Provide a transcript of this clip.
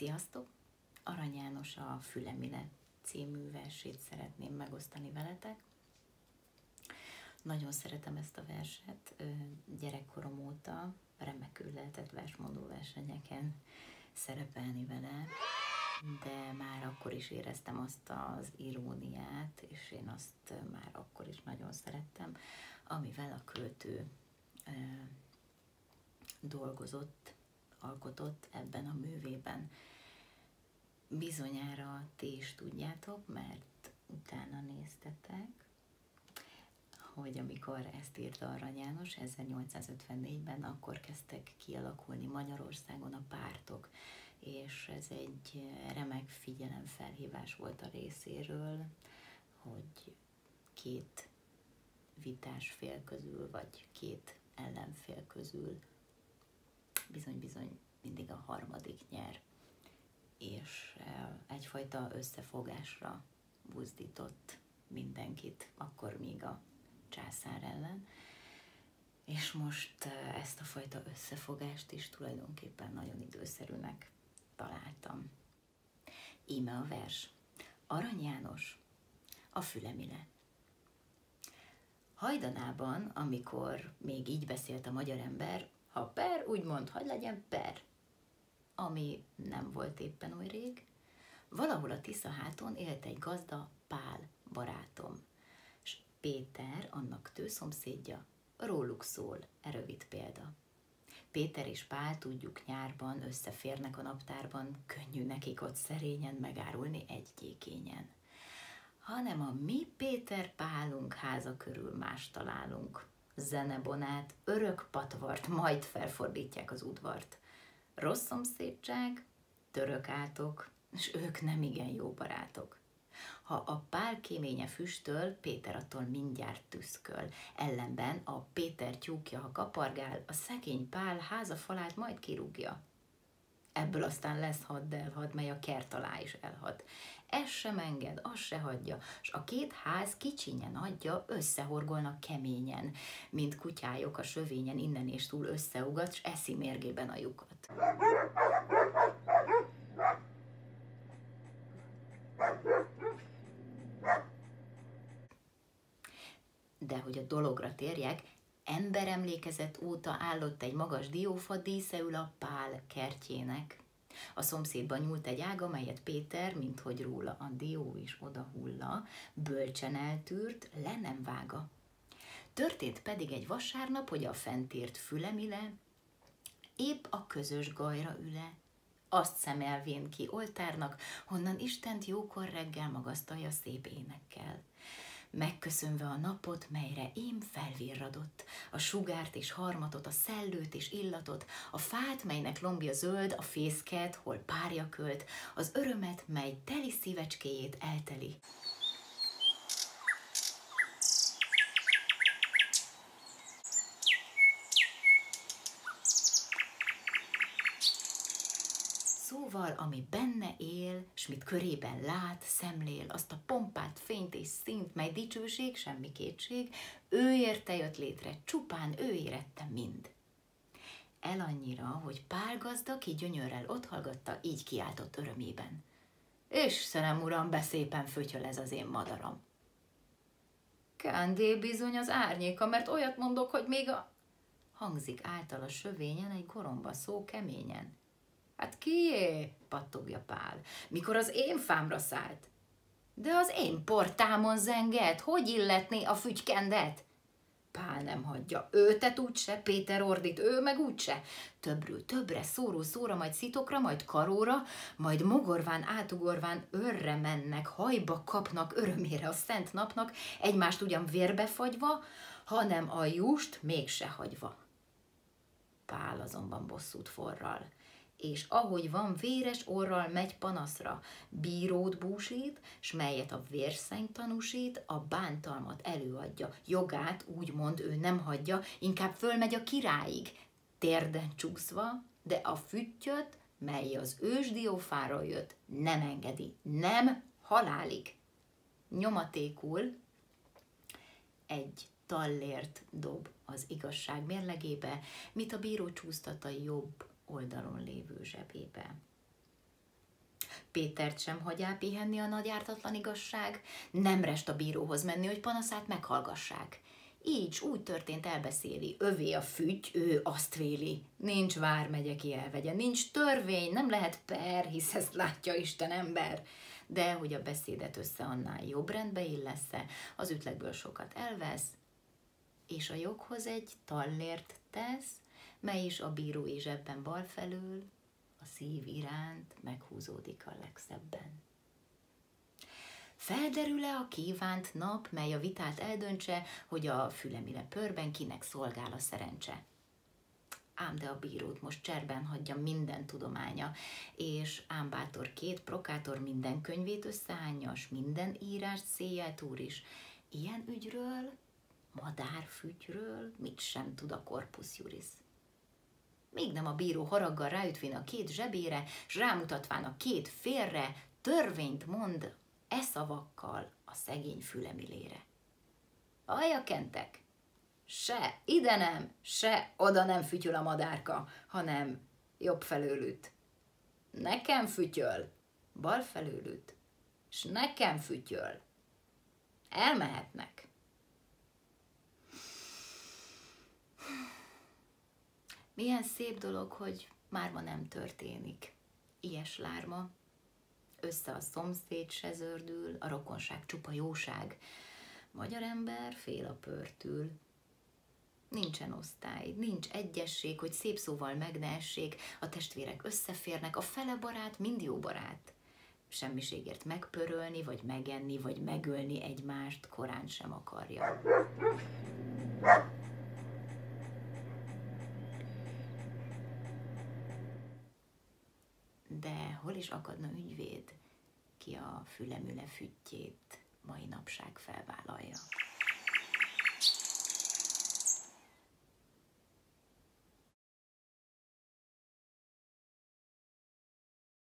Sziasztok! Arany János a Fülemile című versét szeretném megosztani veletek. Nagyon szeretem ezt a verset, gyerekkorom óta remekül lehetett versmondó versenyeken szerepelni vele, de már akkor is éreztem azt az iróniát, és én azt már akkor is nagyon szerettem, amivel a költő dolgozott, alkotott ebben a művében. Bizonyára ti is tudjátok, mert utána néztetek, hogy amikor ezt írta Arany János 1854-ben, akkor kezdtek kialakulni Magyarországon a pártok, és ez egy remek figyelemfelhívás volt a részéről, hogy két vitás fél közül, vagy két ellenfél közül bizony-bizony mindig a harmadik nyer, és egyfajta összefogásra buzdított mindenkit, akkor még a császár ellen, és most ezt a fajta összefogást is tulajdonképpen nagyon időszerűnek találtam. Íme a vers. Arany János, a Fülemile. Hajdanában, amikor még így beszélt a magyar ember, ha per, úgymond, hadd legyen per, ami nem volt éppen oly rég, valahol a Tiszaháton élt egy gazda Pál barátom, s Péter, annak tőszomszédja, róluk szól rövid példa. Péter és Pál, tudjuk, nyárban összeférnek a naptárban, könnyű nekik ott szerényen megárulni egy gyékényen. Hanem a mi Péter Pálunk háza körül más találunk. Zenebonát, örök patvart, majd felfordítják az udvart. Rossz szomszédság, török átok, és ők nem igen jó barátok. Ha a Pál kéménye füstöl, Péter attól mindjárt tüszköl. Ellenben a Péter tyúkja, ha kapargál, a szegény Pál házafalát majd kirúgja. Ebből aztán lesz hadd, mely a kert alá is elhad. Ez sem enged, az se hagyja, s a két ház kicsinyen adja, összehorgolnak keményen, mint kutyájok a sövényen innen és túl összeugat, s eszi mérgében a lyukat. De hogy a dologra térjek, emberemlékezet óta állott egy magas diófa díszeül a Pál kertjének. A szomszédban nyúlt egy ág, amelyet Péter, minthogy róla a dió is odahulla, bölcsen eltűrt, le nem vága. Történt pedig egy vasárnap, hogy a fentírt Fülemile épp a közös gajra üle, azt szemelvén ki oltárnak, honnan Istent jókor reggel magasztalja szép énekkel. Megköszönve a napot, melyre ím felvirradott, a sugárt és harmatot, a szellőt és illatot, a fát, melynek lombja zöld, a fészket, hol párja költ, az örömet, mely teli szívecskéjét elteli. Szóval, ami benne él, s mit körében lát, szemlél, azt a pompát, fényt és színt, mely dicsőség, semmi kétség, ő érte jött létre, csupán ő érette mind. El annyira, hogy Pál gazda, ki gyönyörrel otthallgatta, így kiáltott örömében. Istenem, uram, beszépen fötyöl ez az én madaram. Kándé bizony az árnyéka, mert olyat mondok, hogy még a... Hangzik által a sövényen egy goromba szó keményen. Hát kié? Pattogja Pál, mikor az én fámra szállt. De az én portámon zengett, hogy illetné a fügykendet? Pál nem hagyja, őtet úgyse, Péter ordít, ő meg úgyse. Többről többre, szóra, majd szitokra, majd karóra, majd mogorván, átugorván őrre mennek, hajba kapnak örömére a szent napnak, egymást ugyan vérbe fagyva, hanem a just mégse hagyva. Pál azonban bosszút forral, és ahogy van, véres orral megy panaszra, bírót búsít, s melyet a vérszeny tanúsít, a bántalmat előadja, jogát úgymond ő nem hagyja, inkább fölmegy a királyig, térden csúszva, de a füttyöt, mely az ősdiófáról jött, nem engedi, nem halálig. Nyomatékul egy tallért dob az igazság mérlegébe, mit a bíró csúsztat a jobb oldalon lévő zsebébe. Pétert sem hagyá pihenni a nagy ártatlan igazság, nem rest a bíróhoz menni, hogy panaszát meghallgassák. Így úgy történt, elbeszéli, övé a fügy, ő azt véli. Nincs vármegye, ki elvegye, nincs törvény, nem lehet per, hisz ezt látja Isten ember. De hogy a beszédet össze annál jobb rendbe illesz-e, az ütlegből sokat elvesz, és a joghoz egy tallért tesz, mely is a bírói zsebben bal felől, a szív iránt meghúzódik a legszebben. Felderül-e a kívánt nap, mely a vitát eldöntse, hogy a fülemile pörben kinek szolgál a szerencse? Ám de a bírót most cserben hagyja minden tudománya, és ám bátor két prokátor minden könyvét összehányas, minden írást széjjel túr is. Ilyen ügyről, madárfügyről mit sem tud a corpus juris. Még nem a bíró haraggal ráütvén a két zsebére, s rámutatván a két félre, törvényt mond szavakkal a szegény fülemilére. Aljakentek, se ide nem, se oda nem fütyöl a madárka, hanem jobb felől üt. Nekem fütyöl, bal felől üt, s nekem fütyöl. Elmehetnek. Milyen szép dolog, hogy már ma nem történik. Ilyes lárma. Össze a szomszéd se zördül, a rokonság csupa jóság. Magyar ember fél a pörtül. Nincsen osztály, nincs egyesség, hogy szép szóval meg ne essék, a testvérek összeférnek, a fele barát mind jó barát. Semmiségért megpörölni, vagy megenni, vagy megölni egymást korán sem akarja. De hol is akadna ügyvéd, ki a fülemüle füttyét mai napság felvállalja?